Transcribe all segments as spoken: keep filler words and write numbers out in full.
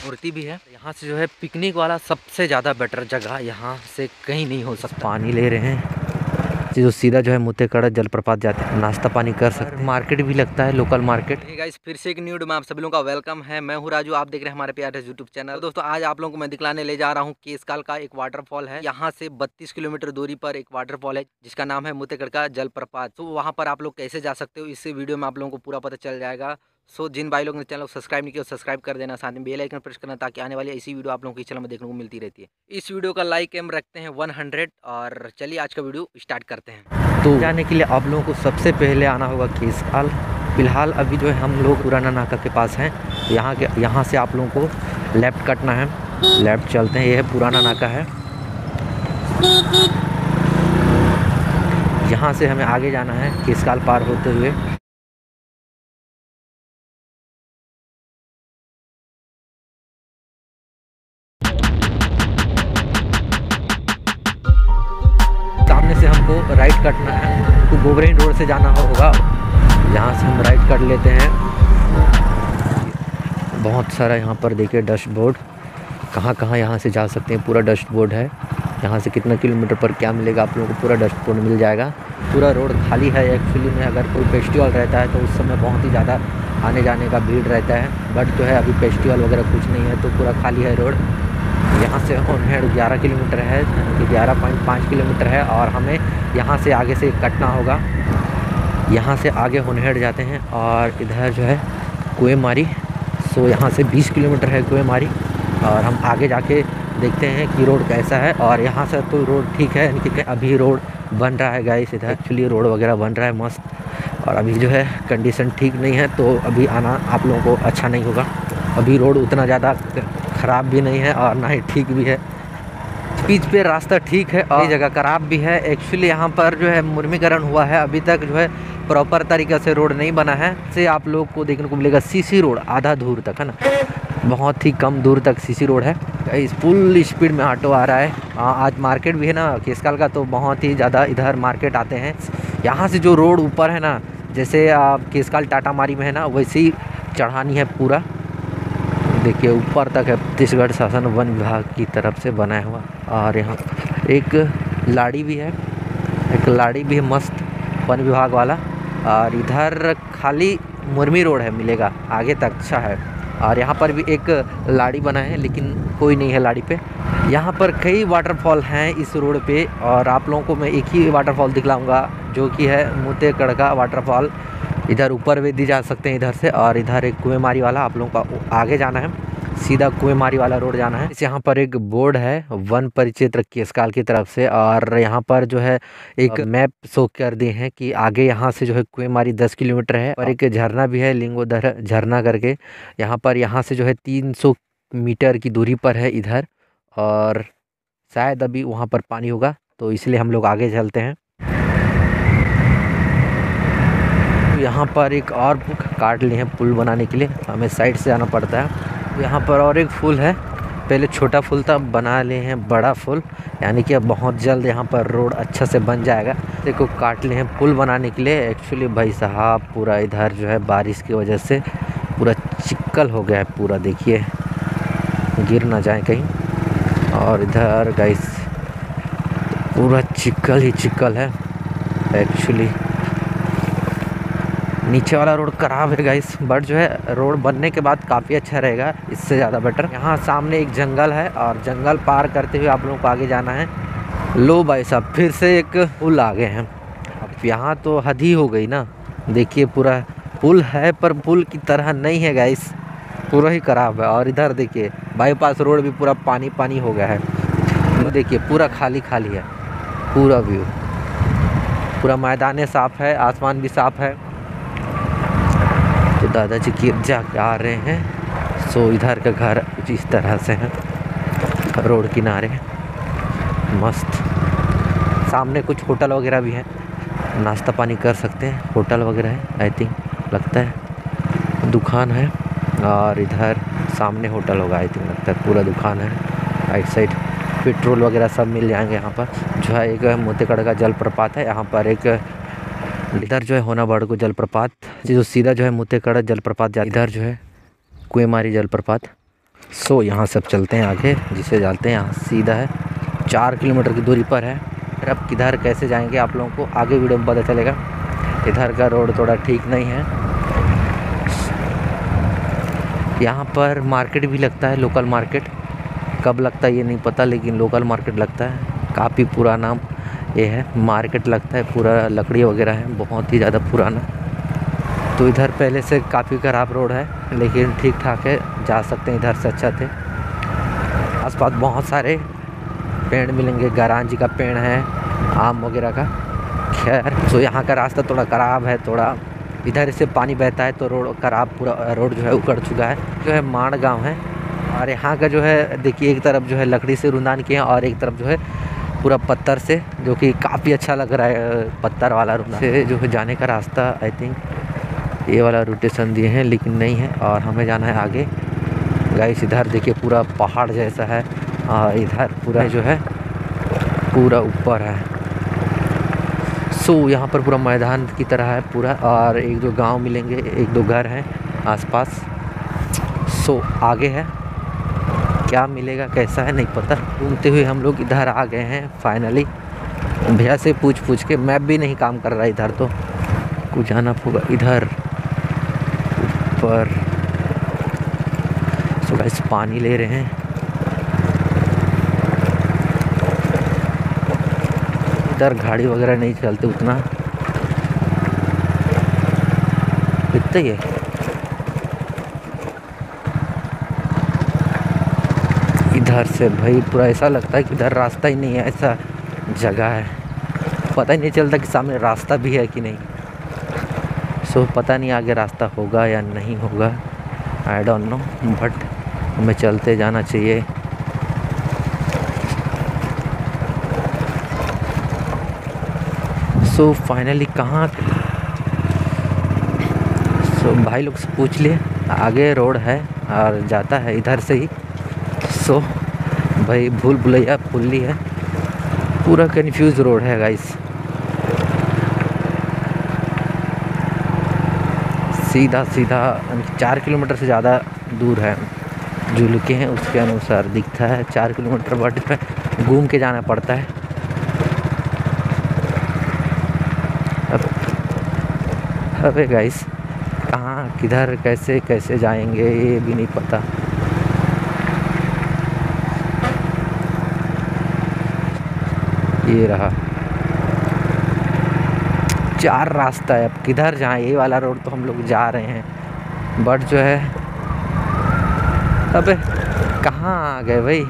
मूर्ति भी है। यहाँ से जो है पिकनिक वाला सबसे ज़्यादा बेटर जगह यहाँ से कहीं नहीं हो सकता। पानी ले रहे हैं, जो सीधा जो है मुतेकड़ा जलप्रपात जाते हैं, नाश्ता पानी कर सकते हैं। मार्केट भी लगता है, लोकल मार्केट। हे गाइस, फिर से एक न्यू वीडियो में आप सभी लोगों का वेलकम है। मैं हूँ राजू, आप देख रहे हैं हमारे प्यारे यूट्यूब चैनल। तो दोस्तों आज आप लोगों को मैं दिखलाने ले जा रहा हूँ केसकाल का एक वाटरफॉल है। यहाँ से बत्तीस किलोमीटर दूरी पर एक वाटरफॉल है जिसका नाम है मुतेकड़ का जलप्रपात। तो वहाँ पर आप लोग कैसे जा सकते हो इस वीडियो में आप लोगों को पूरा पता चल जाएगा। सो जिन भाई लोगों ने चैनल को सब्सक्राइब नहीं किया सब्सक्राइब कर देना, साथ में बेल आइकन प्रेस करना ताकि आने वाली ऐसी वीडियो आप लोगों को चैनल में देखने को मिलती रहती है। इस वीडियो का लाइक एम रखते हैं सौ और चलिए आज का वीडियो स्टार्ट करते हैं। तो जाने के लिए आप लोगों को सबसे पहले आना होगा केसकाल। फिलहाल अभी जो है हम लोग पुराना नाका के पास हैं। यहाँ के यहाँ से आप लोगों को लेफ़्ट कटना है, लेफ़्ट चलते हैं। ये है पुराना नाका है। यहाँ से हमें आगे जाना है केसकाल पार होते हुए। सामने से हमको राइट कटना है, तो गोबरेन रोड से जाना होगा। यहाँ से हम राइट कर लेते हैं। बहुत सारा यहाँ पर देखिए डैशबोर्ड, कहाँ कहाँ यहाँ से जा सकते हैं पूरा डैशबोर्ड है। यहाँ से कितना किलोमीटर पर क्या मिलेगा आप लोगों को पूरा डैशबोर्ड मिल जाएगा। पूरा रोड खाली है एक्चुअली में। अगर कोई फेस्टिवल रहता है तो उस समय बहुत ही ज़्यादा आने जाने का भीड़ रहता है, बट जो है अभी फेस्टिवल वगैरह कुछ नहीं है तो पूरा खाली है रोड। यहाँ से होनहेड़ ग्यारह किलोमीटर है, ग्यारह पॉइंट पाँच किलोमीटर है और हमें यहाँ से आगे से कटना होगा। यहाँ से आगे होनहेड़ जाते हैं और इधर जो है कुएमारी। सो यहाँ से बीस किलोमीटर है कुएमारी और हम आगे जाके देखते हैं कि रोड कैसा है। और यहाँ से तो रोड ठीक है, क्योंकि अभी रोड बन रहा है गाइस। इधर एक्चुअली रोड वगैरह बन रहा है मस्त, और अभी जो है कंडीशन ठीक नहीं है तो अभी आना आप लोगों को अच्छा नहीं होगा। अभी रोड उतना ज़्यादा ख़राब भी नहीं है और ना ही ठीक भी है। बीच पे रास्ता ठीक है और जगह ख़राब भी है। एक्चुअली यहाँ पर जो है मुर्मीकरण हुआ है, अभी तक जो है प्रॉपर तरीके से रोड नहीं बना है। से आप लोग को देखने को मिलेगा सीसी रोड आधा दूर तक है ना, बहुत ही कम दूर तक सीसी रोड है। इस फुल स्पीड में ऑटो आ रहा है। आ, आज मार्केट भी है ना केसकाल का, तो बहुत ही ज़्यादा इधर मार्केट आते हैं। यहाँ से जो रोड ऊपर है ना, जैसे आप केसकाल टाटा मारी में है ना, वैसे ही चढ़ानी है पूरा। देखिए ऊपर तक है, छत्तीसगढ़ शासन वन विभाग की तरफ से बनाया हुआ। और यहाँ एक लाड़ी भी है, एक लाड़ी भी है मस्त वन विभाग वाला। और इधर खाली मुर्मी रोड है मिलेगा आगे तक, अच्छा है। और यहाँ पर भी एक लाड़ी बना है लेकिन कोई नहीं है लाड़ी पे। यहाँ पर कई वाटरफॉल हैं इस रोड पे और आप लोगों को मैं एक ही वाटरफॉल दिखलाऊंगा जो कि है मुतेकड़ का वाटरफॉल। इधर ऊपर भी दी जा सकते हैं इधर से, और इधर एक कुएमारी वाला आप लोगों को आगे जाना है, सीधा कुएमारी वाला रोड जाना है। यहाँ पर एक बोर्ड है वन परिक्षेत्र केसकाल की तरफ से, और यहाँ पर जो है एक मैप शो कर दिए हैं कि आगे यहाँ से जो है कुएमारी दस किलोमीटर है। और एक झरना भी है लिंगोदर झरना करके। यहाँ पर यहाँ से जो है तीन सौ मीटर की दूरी पर है इधर, और शायद अभी वहाँ पर पानी होगा तो इसलिए हम लोग आगे चलते हैं। यहाँ पर एक और काट लिए हैं पुल बनाने के लिए, हमें साइड से आना पड़ता है। यहाँ पर और एक फुल है, पहले छोटा फुल था, बना लिए हैं बड़ा फुल, यानी कि अब बहुत जल्द यहाँ पर रोड अच्छा से बन जाएगा। देखो काट लिए हैं पुल बनाने के लिए। एक्चुअली भाई साहब पूरा इधर जो है बारिश की वजह से पूरा चिक्कल हो गया है पूरा, देखिए गिर ना जाए कहीं। और इधर गाइस पूरा चिक्कल ही चिक्कल है। एक्चुअली नीचे वाला रोड खराब है गाइस, बट जो है रोड बनने के बाद काफ़ी अच्छा रहेगा, इससे ज़्यादा बेटर। यहाँ सामने एक जंगल है और जंगल पार करते हुए आप लोगों को आगे जाना है। लो भाई साहब फिर से एक पुल आ गए हैं। अब यहाँ तो हद ही हो गई ना, देखिए पूरा पुल है पर पुल की तरह नहीं है गाइस, पूरा ही खराब है। और इधर देखिए बाईपास रोड भी पूरा पानी पानी हो गया है। तो देखिए पूरा खाली खाली है पूरा व्यू, पूरा मैदान साफ है, आसमान भी साफ है। तो दादाजी गिरजा के आ रहे हैं। सो इधर का घर कुछ इस तरह से है, रोड किनारे मस्त। सामने कुछ होटल वगैरह भी है, नाश्ता पानी कर सकते हैं। होटल वगैरह है आई थिंक, लगता है दुकान है। और इधर सामने होटल होगा आई थिंक, लगता है पूरा दुकान है। राइट साइड पेट्रोल वगैरह सब मिल जाएंगे यहाँ पर। जो है एक मुतेकड़ का जलप्रपात है, यहाँ पर एक इधर जो है होनाबाड़गु जलप्रपात, जो सीधा जो है मुतेकड़ जलप्रपात, इधर जो है कुएमारी जलप्रपात। सो so, यहाँ से अब चलते हैं आगे, जिसे जाते हैं यहाँ सीधा है, चार किलोमीटर की दूरी पर है। फिर अब किधर कैसे जाएंगे आप लोगों को आगे वीडियो में पता चलेगा। इधर का रोड थोड़ा ठीक नहीं है। यहाँ पर मार्केट भी लगता है, लोकल मार्केट। कब लगता है ये नहीं पता, लेकिन लोकल मार्केट लगता है। काफ़ी पुराना ये है, मार्केट लगता है, पूरा लकड़ी वगैरह है, बहुत ही ज़्यादा पुराना। तो इधर पहले से काफ़ी ख़राब रोड है, लेकिन ठीक ठाक है, जा सकते हैं इधर से अच्छा थे। आसपास बहुत सारे पेड़ मिलेंगे, गरांजी का पेड़ है, आम वगैरह का। खैर तो यहाँ का रास्ता थोड़ा ख़राब है, थोड़ा इधर से पानी बहता है तो रोड ख़राब, पूरा रोड जो है उखड़ चुका है। जो है माड़ गाँव है, और यहाँ का जो है देखिए, एक तरफ जो है लकड़ी से रुंदान किए हैं और एक तरफ जो है पूरा पत्थर से, जो कि काफ़ी अच्छा लग रहा है। पत्थर वाला रुंदान से जो है जाने का रास्ता, आई थिंक ये वाला रोटेशन दिए हैं, लेकिन नहीं है, और हमें जाना है आगे। गाइस इधर देखिए पूरा पहाड़ जैसा है, और इधर पूरा जो है पूरा ऊपर है। सो यहाँ पर पूरा मैदान की तरह है पूरा, और एक दो गांव मिलेंगे, एक दो घर हैं आसपास। सो आगे है, क्या मिलेगा कैसा है नहीं पता। घूमते हुए हम लोग इधर आ गए हैं फाइनली। भैया से पूछ पूछ के मैप भी नहीं काम कर रहा इधर, तो कुछ जाना होगा इधर ऊपर। सो गाइस पानी ले रहे हैं। इधर गाड़ी वगैरह नहीं चलते उतना, इतना ही है। इधर से भाई पूरा ऐसा लगता है कि इधर रास्ता ही नहीं है, ऐसा जगह है, पता ही नहीं चलता कि सामने रास्ता भी है कि नहीं। सो so, पता नहीं आगे रास्ता होगा या नहीं होगा, आई डोंट नो, बट हमें चलते जाना चाहिए। सो so, फाइनली कहाँ, सो so, भाई लोग से पूछ लिए, आगे रोड है और जाता है इधर से ही। सो so, भाई भूल भुलैया फुल्ली है, पूरा कंफ्यूज रोड है गाइस। सीधा सीधा चार किलोमीटर से ज़्यादा दूर है, जो लिखे हैं उसके अनुसार दिखता है चार किलोमीटर, बट घूम के जाना पड़ता है। अब अबे गाइस कहाँ किधर कैसे कैसे जाएंगे ये भी नहीं पता। ये रहा चार रास्ता है, अब किधर जाएं। ये वाला रोड तो हम लोग जा रहे हैं, बट जो है अबे कहाँ आ गए भाई।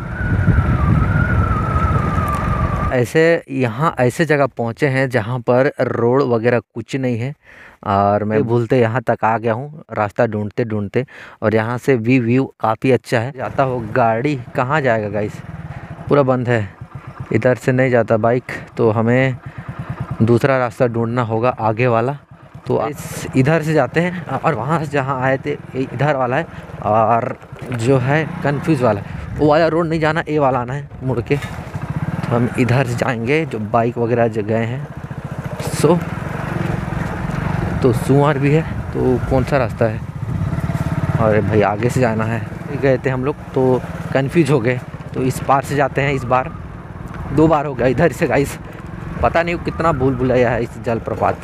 ऐसे यहाँ ऐसे जगह पहुँचे हैं जहाँ पर रोड वगैरह कुछ नहीं है, और मैं भूलते यहाँ तक आ गया हूँ रास्ता ढूंढते ढूंढते। और यहाँ से भी व्यू काफ़ी अच्छा है। जाता हो गाड़ी कहाँ जाएगा गाइस, पूरा बंद है, इधर से नहीं जाता बाइक, तो हमें दूसरा रास्ता ढूंढना होगा आगे वाला। तो इस इधर से जाते हैं, और वहाँ से जहाँ आए थे इधर वाला है, और जो है कंफ्यूज वाला है, वो वाला रोड नहीं जाना, ए वाला आना है मुड़ के। तो हम इधर से जाएंगे जो बाइक वगैरह जो गए हैं। सो तो सुअर भी है, तो कौन सा रास्ता है, और भाई आगे से जाना है। गए थे हम लोग तो कंफ्यूज हो गए, तो इस पार से जाते हैं। इस बार दो बार हो गया इधर से गाइस, पता नहीं कितना भूल भुलैया है इस जलप्रपात।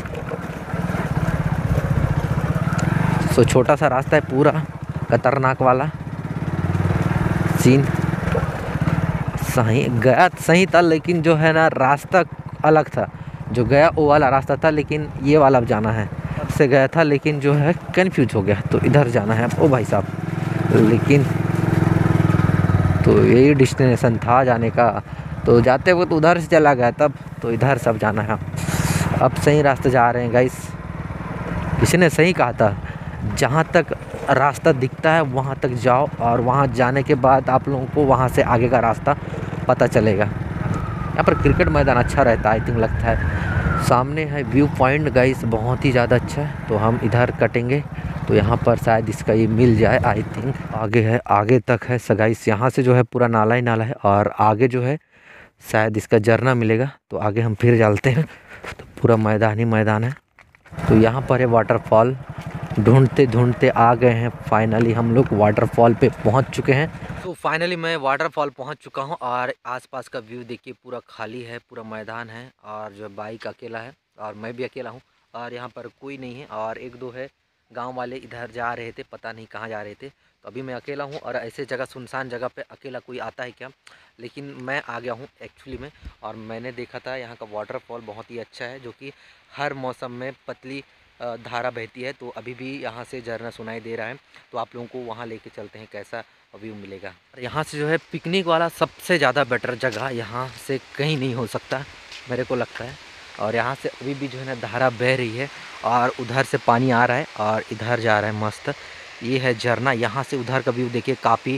सो छोटा सा रास्ता है, पूरा खतरनाक वाला सीन। सही गया सही था, लेकिन जो है ना रास्ता अलग था, जो गया वो वाला रास्ता था, लेकिन ये वाला अब जाना है। अब से गया था लेकिन जो है कंफ्यूज हो गया, तो इधर जाना है ओ भाई साहब। लेकिन तो यही डेस्टिनेशन था जाने का, तो जाते वक्त तो उधर से चला गया तब, तो इधर सब जाना है। अब सही रास्ते जा रहे हैं गाइस, किसी ने सही कहा था, जहाँ तक रास्ता दिखता है वहाँ तक जाओ, और वहाँ जाने के बाद आप लोगों को वहाँ से आगे का रास्ता पता चलेगा। यहाँ पर क्रिकेट मैदान अच्छा रहता है, आई थिंक लगता है। सामने है व्यू पॉइंट गाइस, बहुत ही ज़्यादा अच्छा है, तो हम इधर कटेंगे, तो यहाँ पर शायद इसका ये मिल जाए, आई थिंक। आगे है, आगे तक है गाइस, यहाँ से जो है पूरा नाला ही नाला है, और आगे जो है शायद इसका झरना मिलेगा, तो आगे हम फिर चलते हैं। तो पूरा मैदान ही मैदान है, तो यहाँ पर है वाटरफॉल, ढूंढते ढूंढते आ गए हैं, फाइनली हम लोग वाटरफॉल पे पहुंच चुके हैं। तो फाइनली मैं वाटरफॉल पहुंच चुका हूं और आसपास का व्यू देखिए, पूरा खाली है, पूरा मैदान है और जो बाइक अकेला है और मैं भी अकेला हूं और यहाँ पर कोई नहीं है और एक दो है गांव वाले इधर जा रहे थे, पता नहीं कहाँ जा रहे थे। तो अभी मैं अकेला हूँ और ऐसे जगह, सुनसान जगह पे अकेला कोई आता है क्या, लेकिन मैं आ गया हूँ एक्चुअली में। और मैंने देखा था यहाँ का वाटरफॉल बहुत ही अच्छा है, जो कि हर मौसम में पतली धारा बहती है। तो अभी भी यहाँ से झरना सुनाई दे रहा है, तो आप लोगों को वहाँ लेके चलते हैं, कैसा व्यू मिलेगा। यहाँ से जो है पिकनिक वाला सबसे ज़्यादा बेटर जगह यहाँ से कहीं नहीं हो सकता, मेरे को लगता है। और यहाँ से अभी भी जो है ना धारा बह रही है और उधर से पानी आ रहा है और इधर जा रहा है मस्त। ये है झरना, यहाँ से उधर का व्यू देखिए, काफ़ी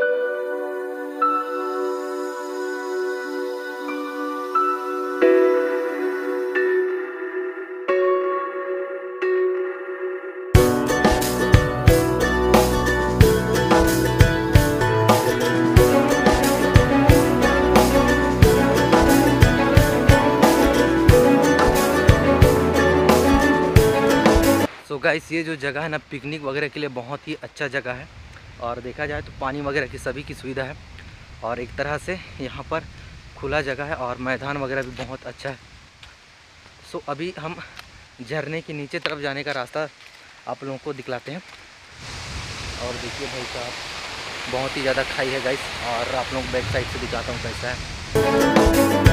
तो गाइस ये जो जगह है ना पिकनिक वगैरह के लिए बहुत ही अच्छा जगह है। और देखा जाए तो पानी वगैरह की सभी की सुविधा है और एक तरह से यहाँ पर खुला जगह है और मैदान वगैरह भी बहुत अच्छा है। सो अभी हम झरने के नीचे तरफ जाने का रास्ता आप लोगों को दिखलाते हैं। और देखिए भाई साहब, बहुत ही ज़्यादा खाई है गाइस और आप लोगों को बैक साइड से दिखाता हूँ कैसा है।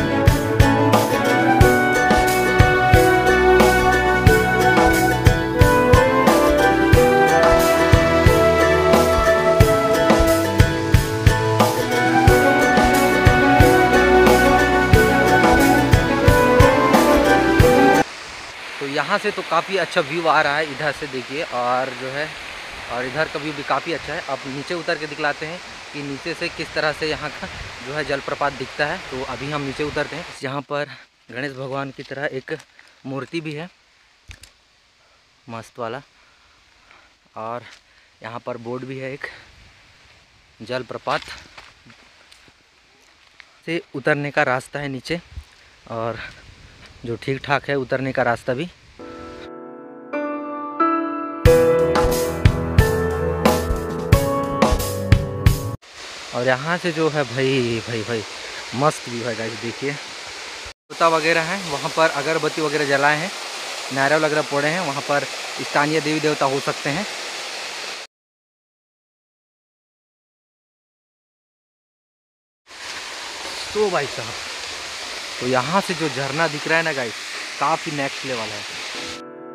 तो यहाँ से तो काफ़ी अच्छा व्यू आ रहा है, इधर से देखिए, और जो है और इधर का व्यू भी काफ़ी अच्छा है। अब नीचे उतर के दिखलाते हैं कि नीचे से किस तरह से यहाँ का जो है जलप्रपात दिखता है। तो अभी हम नीचे उतरते हैं। यहाँ पर गणेश भगवान की तरह एक मूर्ति भी है मस्त वाला, और यहाँ पर बोर्ड भी है एक। जलप्रपात से उतरने का रास्ता है नीचे, और जो ठीक ठाक है उतरने का रास्ता भी। और यहाँ से जो है भाई भाई भाई मस्त व्यू है गाइस, देखिए तोता वगैरह हैं, वहाँ पर अगरबत्ती वगैरह जलाए हैं, नारियल वगैरह पड़े हैं, वहाँ पर स्थानीय देवी देवता हो सकते हैं। तो भाई साहब, तो यहाँ से जो झरना दिख रहा है ना गाइस, काफ़ी नेक्स्ट लेवल है।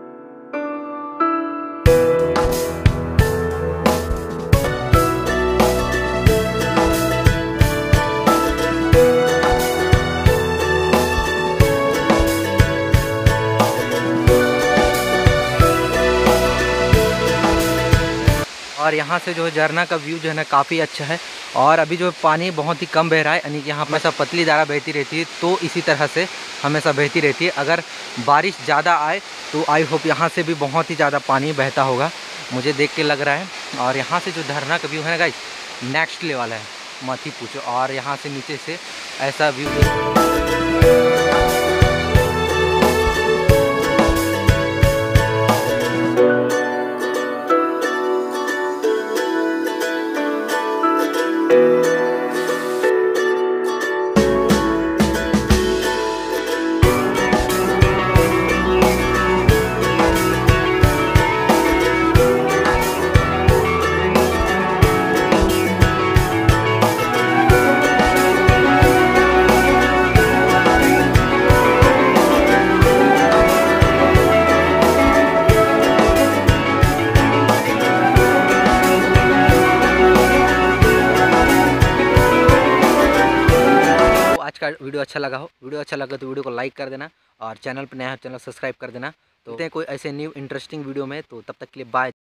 और यहाँ से जो है झरना का व्यू जो है ना काफ़ी अच्छा है। और अभी जो पानी बहुत ही कम बह रहा है, यानी कि यहाँ पर हमेशा पतली धारा बहती रहती है, तो इसी तरह से हमेशा बहती रहती है। अगर बारिश ज़्यादा आए तो आई होप यहाँ से भी बहुत ही ज़्यादा पानी बहता होगा, मुझे देख के लग रहा है। और यहाँ से जो झरना का व्यू है ना गाइस, नेक्स्ट लेवल है, मत ही पूछो। और यहाँ से नीचे से ऐसा व्यू का वीडियो अच्छा लगा हो वीडियो अच्छा लगा तो वीडियो को लाइक कर देना, और चैनल पर नया है चैनल सब्सक्राइब कर देना। तो मिलते हैं कोई ऐसे न्यू इंटरेस्टिंग वीडियो में, तो तब तक के लिए बाय।